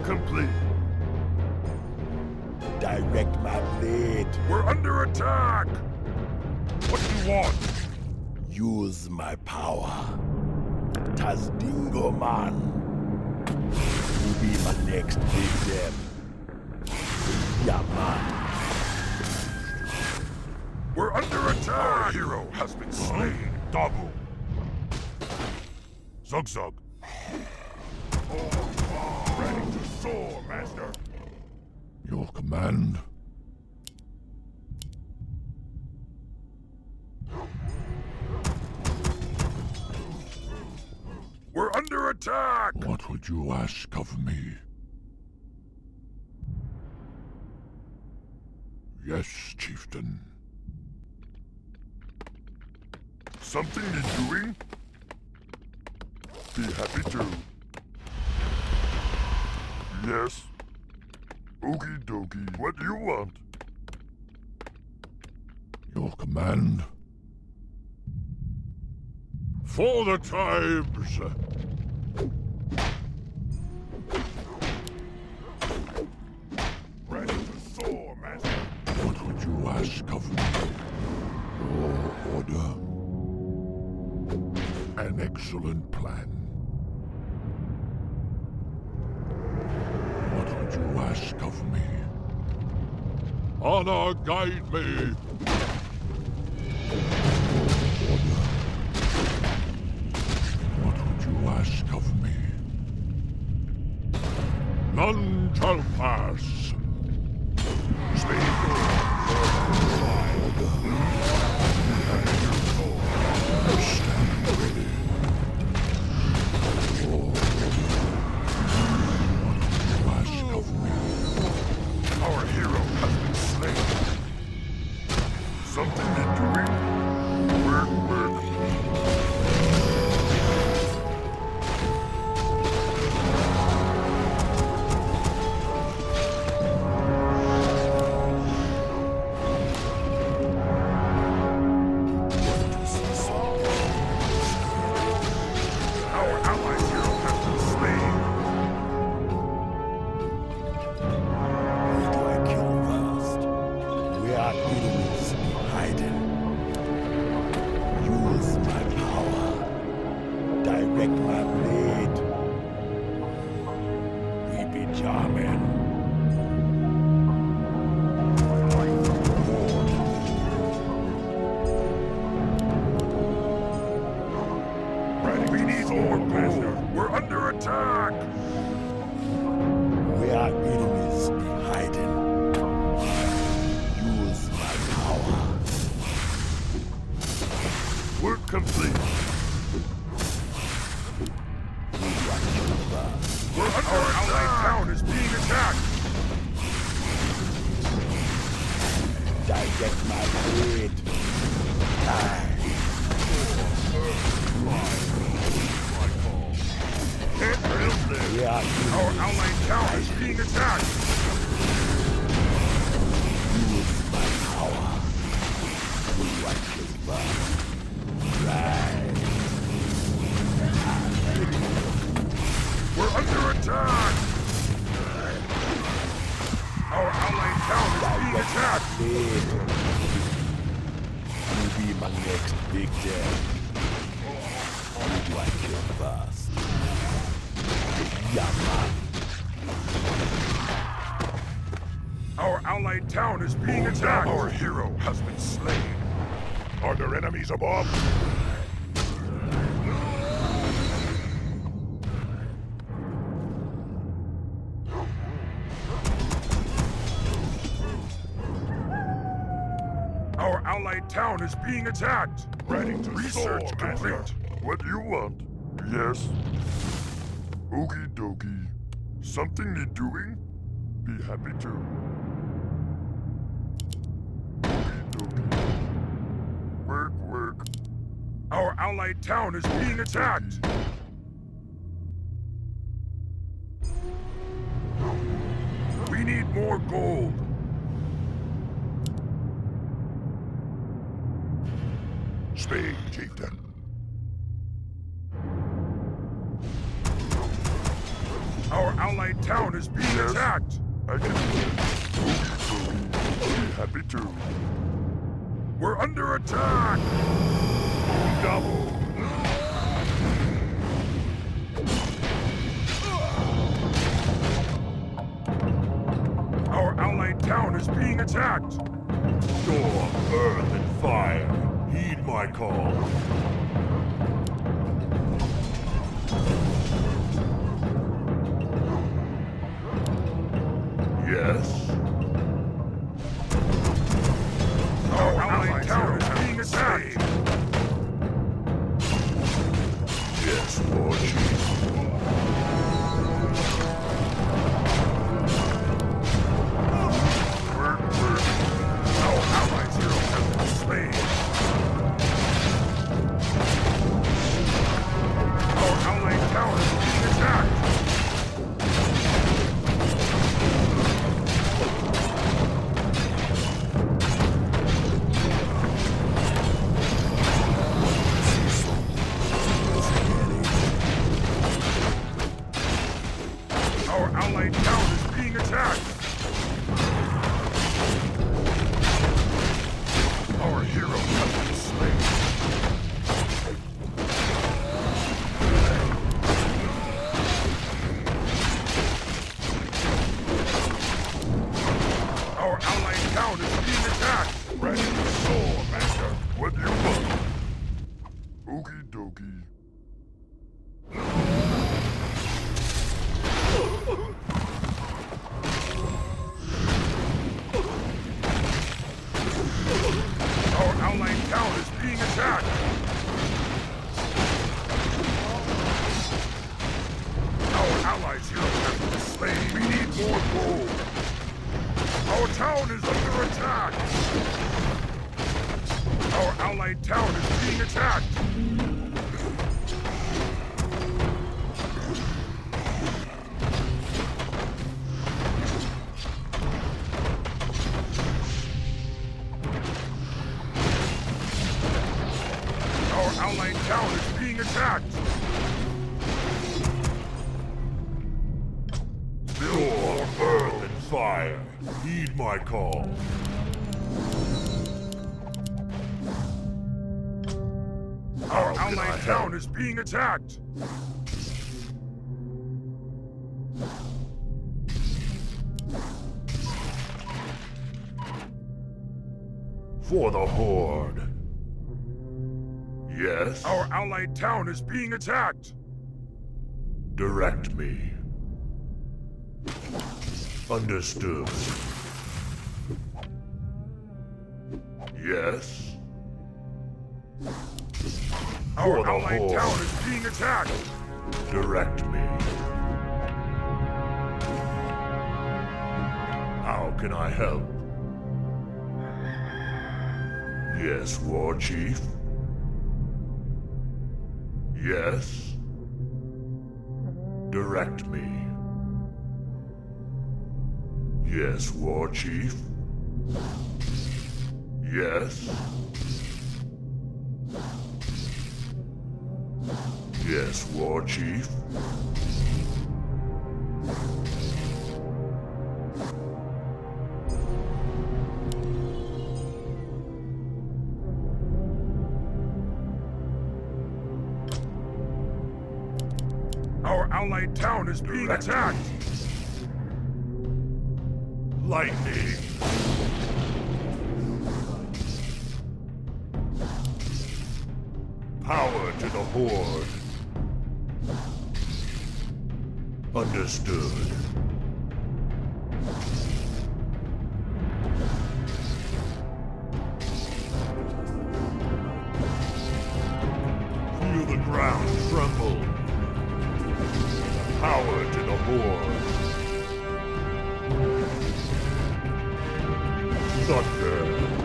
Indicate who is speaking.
Speaker 1: complete.
Speaker 2: Direct my blade.
Speaker 1: We're under attack! What do you want?
Speaker 2: Use my power. Tazdingo man. Will be my next victim. Yeah, man.
Speaker 1: We're under attack! Our hero has been slain. Dabu. Zug. Ready to soar, Master.
Speaker 3: Your command?
Speaker 1: We're under attack!
Speaker 3: What would you ask of me? Yes, chieftain.
Speaker 1: Something you're doing? Be happy to. Yes. Okie dokie. What do you want?
Speaker 3: Your command?
Speaker 1: For the times! Ready to soar, Master.
Speaker 3: What would you ask of me? Your order? An excellent plan. What would you ask of me?
Speaker 1: Honor guide me!
Speaker 3: Order. What would you ask of me?
Speaker 1: None shall pass. Speak.
Speaker 3: Stand ready. What would you ask of me?
Speaker 1: Our hero has been slain. Something you're doing? Work. Our allied hero has been slain.
Speaker 2: Who do I kill first? Where are enemies hiding? Use my power. Direct my blade. We be charming.
Speaker 1: Ready. We need more, Master. We're under attack.
Speaker 2: Where are enemies hiding? Use my power.
Speaker 1: Work complete.
Speaker 2: Who do I kill first?
Speaker 1: We're under attack. Our allied town is being attacked.
Speaker 2: Direct my blade. Die.
Speaker 1: Can't build this.
Speaker 2: Where are
Speaker 1: Our
Speaker 2: enemies
Speaker 1: allied town is being attacked.
Speaker 2: Use my power. Who do I kill first? Right.
Speaker 1: We're under attack. Our allied town is being
Speaker 2: Direct my
Speaker 1: attacked.
Speaker 2: blade. You be my next victim. Who do I kill first? Yeah, man.
Speaker 1: Our allied town is being attacked. Our hero has been slain. Are there enemies above? Our allied town is being attacked. Ready to research soar, complete. Master. What do you want? Yes. Okie dokie. Something you're doing? Be happy to. Okie dokie. Work. Our allied town is being attacked. We need more gold. Speak, chieftain. Our allied town is being attacked! I can do it. I'll be happy to. We're under attack! Double! Our allied town is being attacked!
Speaker 3: Storm, earth, and fire. Heed my call. Yes?
Speaker 1: Our allied town is being attacked!
Speaker 3: Yes, Lord Chief.
Speaker 1: Our allied hero has been slain! Our allied town is being attacked! Our allied town is being attacked! Our hero has been slain! Our allied town is being attacked! Ready to soar, Master! What do you want? Okie dokie. Our allied town is being attacked! Our allies here have been slain! We need more gold! Our town is under attack! Our allied town is being attacked! Our allied town is being attacked!
Speaker 3: Storm, earth, and fire. Heed my call.
Speaker 1: Our
Speaker 3: How can I
Speaker 1: allied
Speaker 3: help?
Speaker 1: town is being attacked!
Speaker 3: For the Horde. Yes?
Speaker 1: Our allied town is being attacked!
Speaker 3: Direct me. Understood. Yes?
Speaker 1: Our
Speaker 3: For the
Speaker 1: allied
Speaker 3: Horde.
Speaker 1: town is being attacked!
Speaker 3: Direct me. How can I help? Yes, War Chief? Yes? Direct me. Yes, War Chief? Yes? Yes, War Chief?
Speaker 1: Our allied town is being attacked!
Speaker 3: Lightning! Power to the Horde! Understood. Feel the ground tremble. Power to the Horde. Thunder.